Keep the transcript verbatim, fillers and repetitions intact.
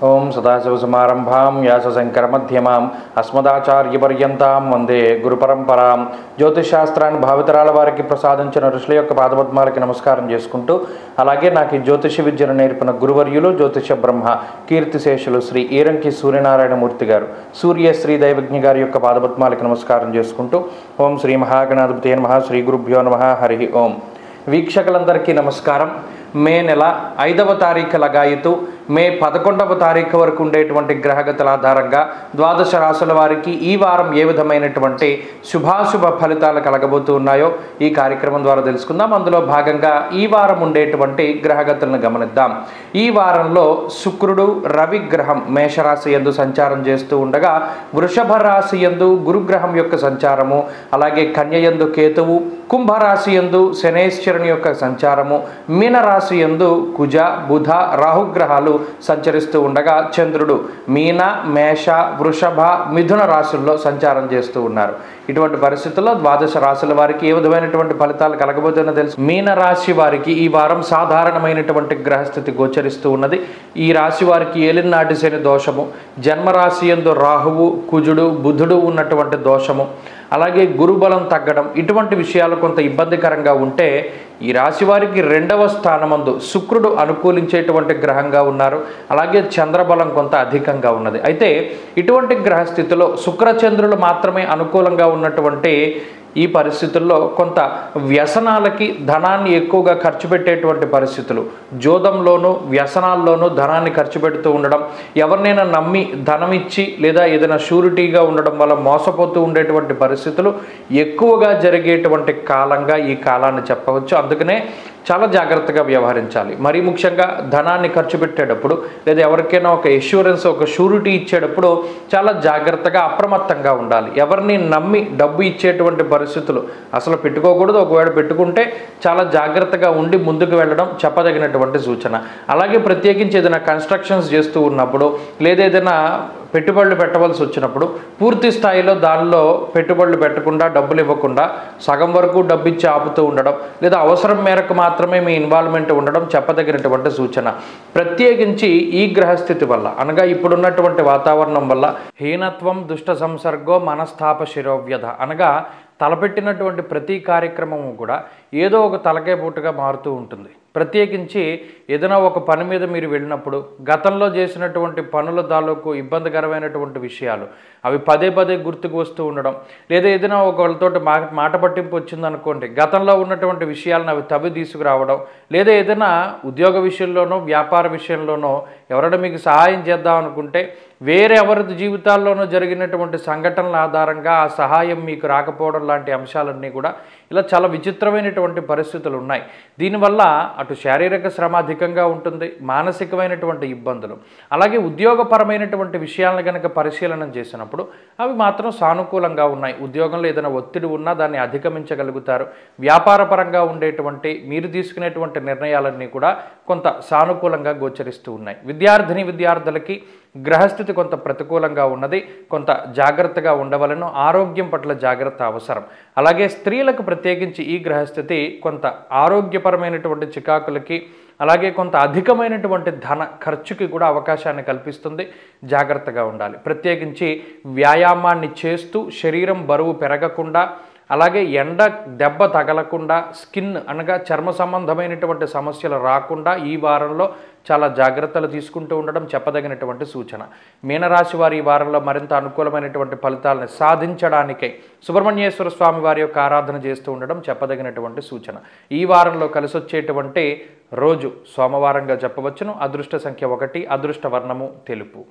ఓం సదాశివసమారంభాం వ్యాసశంకరమధ్యమాం అస్మదాచార్యపర్యంతాం వందే గురుపరంపరాం. జ్యోతిషశాస్త్రాన్ని భావితరాల వారికి ప్రసాదించిన ఋషుల యొక్క పాదపద్మాలకి నమస్కారం చేసుకుంటూ, అలాగే నాకు ఈ జ్యోతిష విద్యను నేర్పిన గురువర్యులు జ్యోతిష బ్రహ్మ కీర్తిశేషులు శ్రీ ఈరంకి సూర్యనారాయణమూర్తి గారు, సూర్య శ్రీ దైవజ్ఞ గారి యొక్క పాదపద్మాలకి నమస్కారం చేసుకుంటూ, ఓం శ్రీ మహాగణాధిపతి నమః, శ్రీ గురుభ్యో నమః, హరి ఓం. వీక్షకులందరికీ నమస్కారం. మే నెల ఐదవ తారీఖు లగాయితూ మే పదకొండవ తారీఖు వరకు ఉండేటువంటి గ్రహగతుల ఆధారంగా ద్వాదశ రాశుల వారికి ఈ వారం ఏ విధమైనటువంటి శుభాశుభ ఫలితాలు కలగబోతూ ఉన్నాయో ఈ కార్యక్రమం ద్వారా తెలుసుకుందాం. అందులో భాగంగా ఈ వారం ఉండేటువంటి గ్రహగతులను గమనిద్దాం. ఈ వారంలో శుక్రుడు రవి గ్రహం మేషరాశి యందు సంచారం చేస్తూ ఉండగా, వృషభ రాశి యందు గురుగ్రహం యొక్క సంచారము, అలాగే కన్య యందు కేతువు, కుంభరాశి యందు శనేశ్వరుని యొక్క సంచారము, మీనరాశి యందు కుజ బుధ రాహుగ్రహాలు సంచరిస్తూ ఉండగా, చంద్రుడు మీన మేష వృషభ మిథున రాశుల్లో సంచారం చేస్తూ ఉన్నారు. ఇటువంటి పరిస్థితుల్లో ద్వాదశ రాశుల వారికి ఏ విధమైనటువంటి ఫలితాలు కలగబోతుందో తెలుసు. మీన రాశి వారికి ఈ వారం సాధారణమైనటువంటి గ్రహస్థితి గోచరిస్తూ ఉన్నది. ఈ రాశి వారికి ఏలినాటి శని దోషము, జన్మరాశి యందు రాహువు కుజుడు బుధుడు ఉన్నటువంటి దోషము, అలాగే గురుబలం తగ్గడం, ఇటువంటి విషయాలు కొంత ఇబ్బందికరంగా ఉంటే, ఈ రాశి వారికి రెండవ స్థానమందు శుక్రుడు అనుకూలించేటువంటి గ్రహంగా ఉన్నారు. అలాగే చంద్రబలం కొంత అధికంగా ఉన్నది. అయితే ఇటువంటి గ్రహస్థితిలో శుక్రచంద్రులు మాత్రమే అనుకూలంగా ఉన్నటువంటి ఈ పరిస్థితుల్లో కొంత వ్యసనాలకి ధనాన్ని ఎక్కువగా ఖర్చు పెట్టేటువంటి పరిస్థితులు, జోదంలోనూ వ్యసనాల్లోనూ ధనాన్ని ఖర్చు పెడుతూ ఉండడం, ఎవరినైనా నమ్మి ధనం ఇచ్చి లేదా ఏదైనా షూరిటీగా ఉండడం వల్ల మోసపోతూ ఉండేటువంటి పరిస్థితులు ఎక్కువగా జరిగేటువంటి కాలంగా ఈ కాలాన్ని చెప్పవచ్చు. అందుకనే చాలా జాగ్రత్తగా వ్యవహరించాలి. మరీ ముఖ్యంగా ధనాన్ని ఖర్చు పెట్టేటప్పుడు లేదా ఎవరికైనా ఒక ఇన్సూరెన్స్ ఒక షూరిటీ ఇచ్చేటప్పుడు చాలా జాగ్రత్తగా అప్రమత్తంగా ఉండాలి. ఎవరిని నమ్మి డబ్బు ఇచ్చేటువంటి పరిస్థితులు అసలు పెట్టుకోకూడదు. ఒకవేళ పెట్టుకుంటే చాలా జాగ్రత్తగా ఉండి ముందుకు వెళ్ళడం చెప్పదగినటువంటి సూచన. అలాగే ప్రత్యేకించి ఏదైనా కన్స్ట్రక్షన్స్ చేస్తూ ఉన్నప్పుడు లేదా ఏదైనా పెట్టుబడులు పెట్టవలసి వచ్చినప్పుడు పూర్తి స్థాయిలో దానిలో పెట్టుబడులు పెట్టకుండా డబ్బులు ఇవ్వకుండా సగం వరకు డబ్బు ఇచ్చి ఆపుతూ ఉండడం లేదా అవసరం మేరకు మాత్రమే మీ ఇన్వాల్వ్మెంట్ ఉండడం చెప్పదగినటువంటి సూచన. ప్రత్యేకించి ఈ గ్రహస్థితి వల్ల అనగా ఇప్పుడున్నటువంటి వాతావరణం వల్ల హీనత్వం దుష్ట సంసర్గో మనస్థాప శిరోవ్యధ అనగా తలపెట్టినటువంటి ప్రతి కార్యక్రమము కూడా ఏదో ఒక తలకాయ పూటగా మారుతూ ఉంటుంది. ప్రత్యేకించి ఏదైనా ఒక పని మీద మీరు వెళ్ళినప్పుడు గతంలో చేసినటువంటి పనుల తాలూకు ఇబ్బందికరమైనటువంటి విషయాలు అవి పదే పదే గుర్తుకు వస్తూ ఉండడం, లేదా ఏదైనా ఒకళ్ళతో మా మాట పట్టింపు వచ్చిందనుకోండి గతంలో ఉన్నటువంటి విషయాలను అవి తవ్వి తీసుకురావడం, లేదా ఏదైనా ఉద్యోగ విషయంలోనో వ్యాపార విషయంలోనో ఎవరైనా మీకు సహాయం చేద్దాం అనుకుంటే వేరే ఎవరి జీవితాల్లోనూ జరిగినటువంటి సంఘటనల ఆధారంగా ఆ సహాయం మీకు రాకపోవడం లాంటి అంశాలన్నీ కూడా ఇలా చాలా విచిత్రమైనటువంటి పరిస్థితులు ఉన్నాయి. దీనివల్ల అటు శారీరక శ్రమ అధికంగా ఉంటుంది, మానసికమైనటువంటి ఇబ్బందులు, అలాగే ఉద్యోగపరమైనటువంటి విషయాలను కనుక పరిశీలన చేసినప్పుడు అవి మాత్రం సానుకూలంగా ఉన్నాయి. ఉద్యోగంలో ఏదైనా ఒత్తిడి ఉన్నా దాన్ని అధిగమించగలుగుతారు. వ్యాపారపరంగా ఉండేటువంటి మీరు తీసుకునేటువంటి నిర్ణయాలన్నీ కూడా కొంత సానుకూలంగా గోచరిస్తూ ఉన్నాయి. విద్యార్థిని విద్యార్థులకి గ్రహస్థితి కొంత ప్రతికూలంగా ఉన్నది. కొంత జాగ్రత్తగా ఉండవలను. ఆరోగ్యం పట్ల జాగ్రత్త అవసరం. అలాగే స్త్రీలకు ప్రత్యేకించి ఈ గ్రహస్థితి కొంత ఆరోగ్యపరమైనటువంటి చికాకులకి అలాగే కొంత అధికమైనటువంటి ధన ఖర్చుకి కూడా అవకాశాన్ని కల్పిస్తుంది. జాగ్రత్తగా ఉండాలి. ప్రత్యేకించి వ్యాయామాన్ని చేస్తూ శరీరం బరువు పెరగకుండా, అలాగే ఎండ దెబ్బ తగలకుండా, స్కిన్ అనగా చర్మ సంబంధమైనటువంటి సమస్యలు రాకుండా ఈ వారంలో చాలా జాగ్రత్తలు తీసుకుంటూ ఉండడం చెప్పదగినటువంటి సూచన. మీనరాశి వారి ఈ వారంలో మరింత అనుకూలమైనటువంటి ఫలితాలను సాధించడానికై సుబ్రహ్మణ్యేశ్వర స్వామి వారి యొక్క ఆరాధన చేస్తూ ఉండడం చెప్పదగినటువంటి సూచన. ఈ వారంలో కలిసి వచ్చేటువంటి రోజు సోమవారంగా చెప్పవచ్చును. అదృష్ట సంఖ్య ఒకటి, అదృష్ట వర్ణము తెలుపు.